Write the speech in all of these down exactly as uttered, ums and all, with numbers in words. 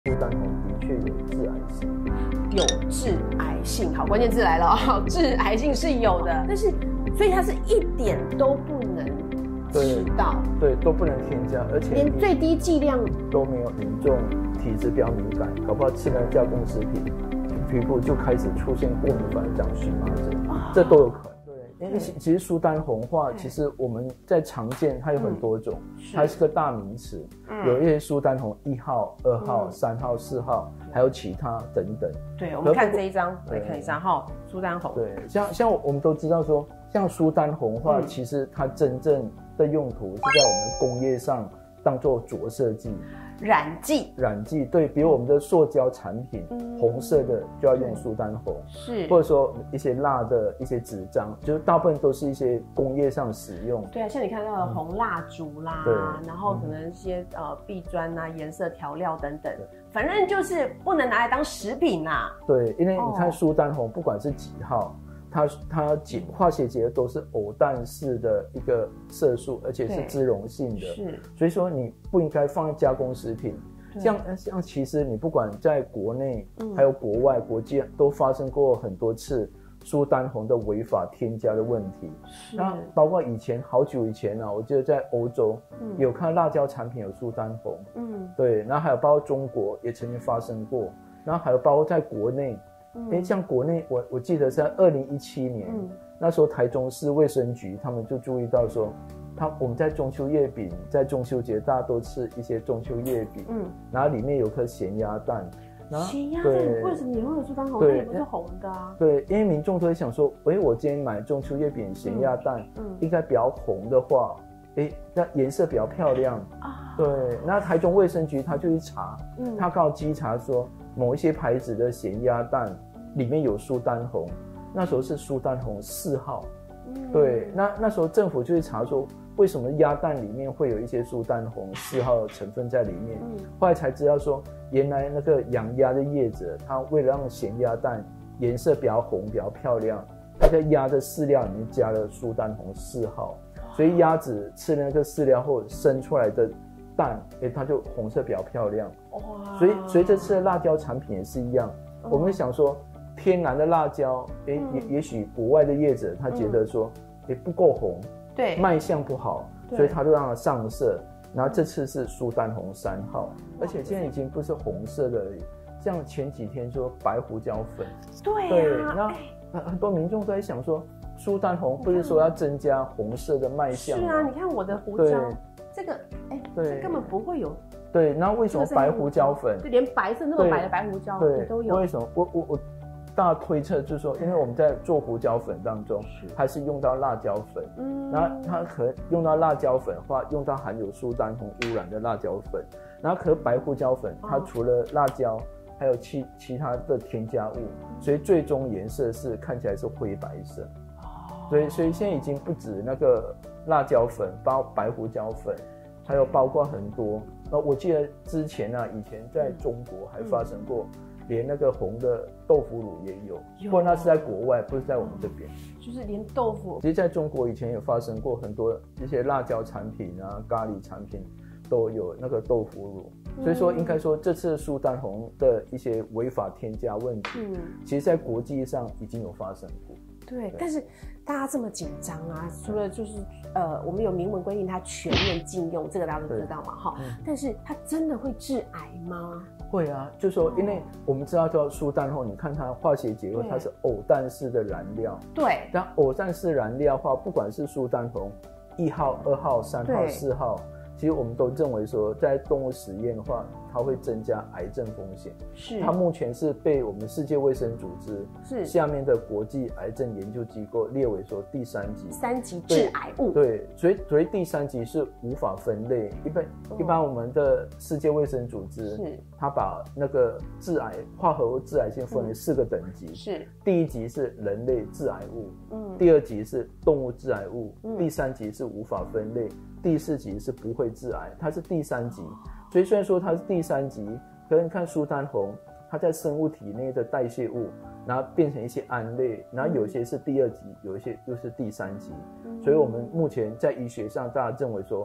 苏丹红的确有致癌性， 有致癌性，好，关键字来了哦，致癌性是有的，但是所以它是一点都不能吃到， 对，都不能添加，而且连最低剂量都没有民众体质比较敏感，搞不好吃了加工食品，皮肤就开始出现过敏反应、长荨麻疹，哦、这都有可能。对，因为其实苏丹红化，其实我们在常见它有很多种，嗯、它是个大名词，嗯、有一些苏丹红一号、二号、嗯、三号、四号，还有其他等等。 对，我们看这一张，来看一下哈，苏丹红。 对，像像我们都知道说，像苏丹红化，嗯、其实它真正的用途是在我们工业上当做着色剂。 染剂， 染剂，对，比如我们的塑胶产品，嗯、红色的就要用苏丹红， 是， 或者说一些蜡的一些纸张，就是大部分都是一些工业上使用。 对啊，像你看到的红蜡烛啦，嗯、然后可能一些、嗯、呃壁砖啊、颜色调料等等，反正就是不能拿来当食品啦、啊。 对，因为你看苏丹红，不管是几号。它它结化学结合都是偶氮式的一个色素，而且是脂溶性的， 是， 所以说你不应该放在加工食品。像像其实你不管在国内、嗯、还有国外国际都发生过很多次苏丹红的违法添加的问题。那包括以前好久以前啊，我记得在欧洲、嗯、有看到辣椒产品有苏丹红，嗯，对，然后还有包括中国也曾经发生过，然后还有包括在国内。哎、嗯，像国内，我我记得在二零一七年、嗯，那时候台中市卫生局他们就注意到说，他我们在中秋月饼，在中秋节大家都吃一些中秋月饼，嗯，然后里面有颗咸鸭蛋， 咸鸭蛋为什么也会有苏丹红？它也不是红的啊。 对，因为民众都会想说，哎，我今天买中秋月饼咸鸭蛋，嗯，嗯应该比较红的话，哎，那颜色比较漂亮啊。对，那台中卫生局他就去查，嗯，他靠稽查说。某一些牌子的咸鸭蛋里面有苏丹红，那时候是苏丹红四号，嗯、对，那那时候政府就会查说，为什么鸭蛋里面会有一些苏丹红四号的成分在里面？嗯、后来才知道说，原来那个养鸭的业者，他为了让咸鸭蛋颜色比较红、比较漂亮，他在鸭的饲料里面加了苏丹红四号，所以鸭子吃了那个饲料后生出来的蛋，哎，它就红色比较漂亮。哇！所以，所以这次的辣椒产品也是一样。哦、我们想说，天然的辣椒，哎、嗯，也也许国外的业者他觉得说，哎、嗯，不够红， 对， 卖相不好，所以他就让它上色。然后这次是苏丹红三号，而且现在已经不是红色的而已，像前几天说白胡椒粉， 对、啊， 对，那很多民众都在想说，苏丹红不是说要增加红色的卖相吗？ 是啊，你看我的胡椒，这个，哎，这根本不会有。 对，那为什么白胡椒粉？ 就连白色那么白的白胡椒对都有。 为什么？我我我大推测就是说，因为我们在做胡椒粉当中，它是用到辣椒粉，嗯，然后它可能用到辣椒粉的话，用到含有苏丹红污染的辣椒粉，然后可白胡椒粉它除了辣椒，还有其其他的添加物，所以最终颜色是看起来是灰白色。所以所以现在已经不止那个辣椒粉，包括白胡椒粉，还有包括很多。那我记得之前啊，以前在中国还发生过，嗯、连那个红的豆腐乳也有，有不过那是在国外，不是在我们这边。 就是连豆腐， 其实在中国以前有发生过很多一些辣椒产品啊、咖喱产品都有那个豆腐乳，嗯、所以说应该说这次苏丹红的一些违法添加问题，嗯、其实在国际上已经有发生过。 对，对但是大家这么紧张啊，除了就是呃，我们有明文规定它全面禁用，这个大家都知道嘛，哈、嗯。但是它真的会致癌吗？ 会啊，就是说，因为我们知道叫苏丹红，你看它化学结构，它是偶氮式的燃料。 对。 但偶氮式燃料的话，不管是苏丹红一号、二号、三号、四号，其实我们都认为说，在动物实验的话，它会增加癌症风险。是，它目前是被我们世界卫生组织是下面的国际癌症研究机构列为说第三级， 三级致癌物。 对，所以所以第三级是无法分类。一般、嗯、一般我们的世界卫生组织是，它把那个致癌化合物致癌性分为四个等级。嗯、是，第一级是人类致癌物，嗯，第二级是动物致癌物，嗯、第三级是无法分类，第四级是不会致癌，它是第三级。所以虽然说它是第三级，可是你看苏丹红，它在生物体内的代谢物，然后变成一些胺类，然后有些是第二级，有一些又是第三级。嗯、所以我们目前在医学上，大家认为说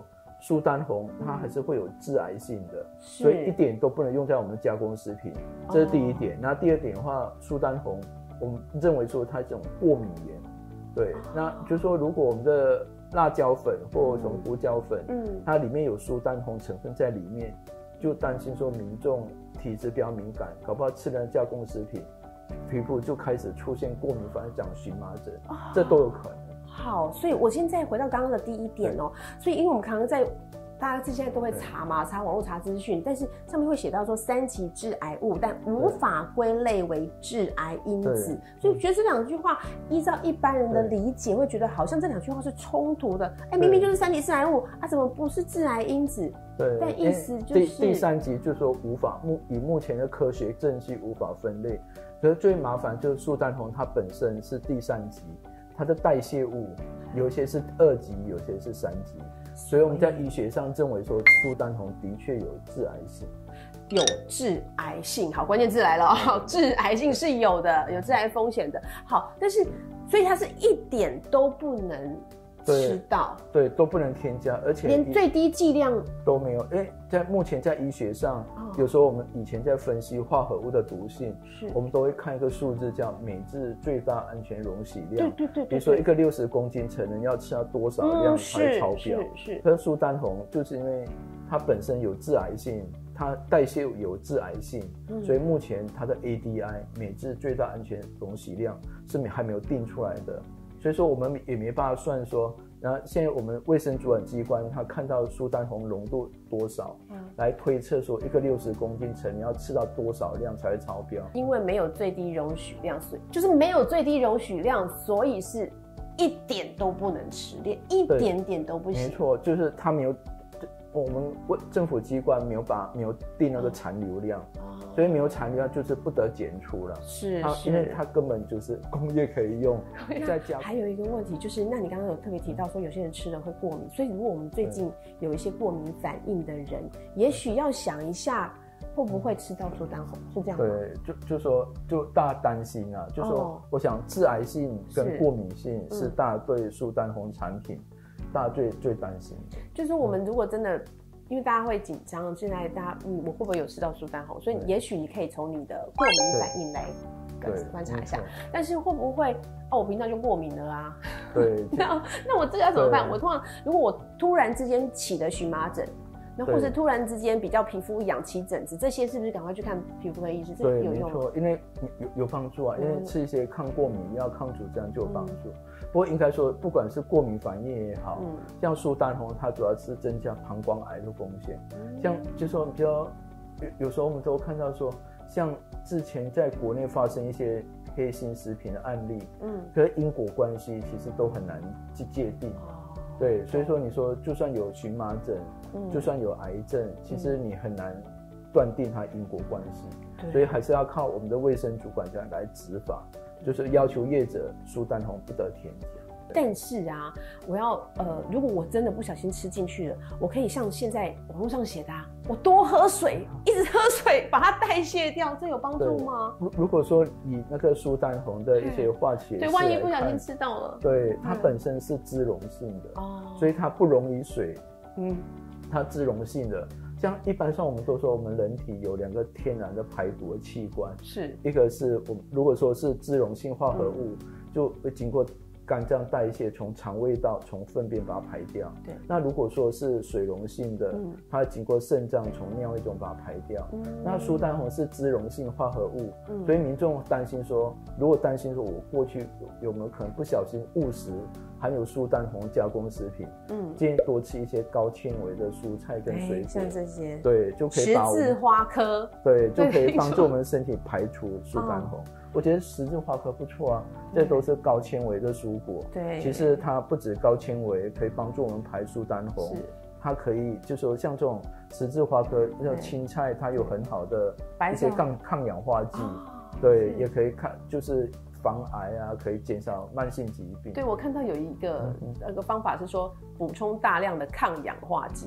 苏丹红它还是会有致癌性的，所以一点都不能用在我们的加工食品，这是第一点。那、哦、第二点的话，苏丹红我们认为说它这种过敏源，对，哦、那就是说如果我们的辣椒粉或什么胡椒粉，嗯，它里面有苏丹红成分在里面，就担心说民众体质比较敏感，搞不好吃了加工食品，皮肤就开始出现过敏反而长荨麻疹，哦、这都有可能。 好，所以我现在回到刚刚的第一点哦，所以因为我们常常在大家现在都会查嘛，查网络查资讯，但是上面会写到说三级致癌物，但无法归类为致癌因子，所以我觉得这两句话依照一般人的理解，会觉得好像这两句话是冲突的。哎，明明就是三级致癌物啊，怎么不是致癌因子？ 对， 但意思就是第, 第三级就是说无法目以目前的科学证据无法分类，可是最麻烦就是苏丹红它本身是第三级。它的代谢物有些是二级，有些是三级，所以我们在医学上认为说苏丹红的确有致癌性， 有致癌性。好，关键字来了哦，致癌性是有的，有致癌风险的。好，但是所以它是一点都不能吃到， 对，都不能添加，而且连最低剂量都没有。因为在目前在医学上，哦、有时候我们以前在分析化合物的毒性，是我们都会看一个数字叫每日最大安全容许量。 对对 对, 对, 对， 比如说一个六十公斤成人要吃到多少量才超标？ 嗯、是是。 可是苏丹红就是因为它本身有致癌性，它代谢有致癌性，嗯、所以目前它的 A D I 每日最大安全容许量是还没有定出来的。所以说我们也没办法算说，然后现在我们卫生主管机关他看到苏丹红浓度多少，嗯、来推测说一个六十公斤成人要吃到多少量才会超标。 因为没有最低容许量，所以就是没有最低容许量，所以是一点都不能吃，连一点点都不行。 没错，就是他没有，我们政府机关没有把没有定那个残留量。哦，所以没有产量就是不得检出了， 是， 因为它根本就是工业可以用。再加还有一个问题就是，那你刚刚有特别提到说有些人吃了会过敏，所以如果我们最近有一些过敏反应的人，也许要想一下会不会吃到苏丹红，是这样吗？ 对，就就说就大家担心啊，就说、哦、我想致癌性跟过敏性是大家对苏丹红产品、嗯、大家最最担心的。 就是我们如果真的。因为大家会紧张，现在大家嗯，我会不会有吃到苏丹红？所以也许你可以从你的过敏反应来观察一下。但是会不会哦？我平常就过敏了啊。 对。 那那我这要怎么办？我通常如果我突然之间起了荨麻疹，那或是突然之间比较皮肤痒起疹子，这些是不是赶快去看皮肤科医师？这对， 有用吗？ 没错，因为有有帮助啊，因为吃一些抗过敏药、抗组这样就有帮助。嗯，不过应该说，不管是过敏反应也好，嗯、像苏丹红，它主要是增加膀胱癌的风险。嗯、像就说比较有有时候我们都看到说，像之前在国内发生一些黑心食品的案例，嗯，可是因果关系其实都很难去界定。哦，对，所以说你说就算有荨麻疹，嗯、就算有癌症，其实你很难断定它因果关系。嗯、所以还是要靠我们的卫生主管这样来执法。就是要求业者苏丹红不得添加。 但是啊，我要呃，如果我真的不小心吃进去了，我可以像现在网络上写的、啊，我多喝水，一直喝水把它代谢掉，这有帮助吗？ 如果说以那个苏丹红的一些化学， 对，万一不小心吃到了， 对，它本身是脂溶性的，哦、嗯，所以它不溶于水，嗯，它脂溶性的。像一般上我们都说我们人体有两个天然的排毒的器官， 是一个是我们如果说是脂溶性化合物，嗯、就会经过肝脏代谢，从肠胃道从粪便把它排掉。 对， 那如果说是水溶性的，嗯、它经过肾脏从尿液中把它排掉。嗯、那苏丹红是脂溶性化合物，嗯、所以民众担心说，如果担心说我过去 有, 有没有可能不小心误食含有苏丹红加工食品，嗯，建议多吃一些高纤维的蔬菜跟水果， 像这些， 对，就可以把我们十字花科， 对，就可以帮助我们身体排除苏丹红。哦，我觉得十字花科不错啊，这都是高纤维的蔬果。 对， 其实它不止高纤维，可以帮助我们排苏丹红，它可以就是说像这种十字花科，那种青菜它有很好的一些抗抗氧化剂，哦、对，也可以看就是防癌啊，可以减少慢性疾病。 对，我看到有一个那个方法是说补充大量的抗氧化剂。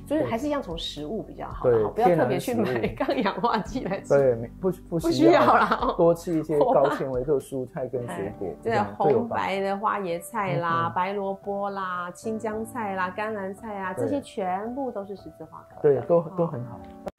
所以还是一样从食物比较好，对，不要特别去买抗氧化剂来吃。 对，不不不需要啦， 多吃一些高纤维的蔬菜跟水果。 对，红白的花椰菜啦、白萝卜啦、青江菜啦、甘蓝菜啊，这些全部都是十字花科。 对，都都很好。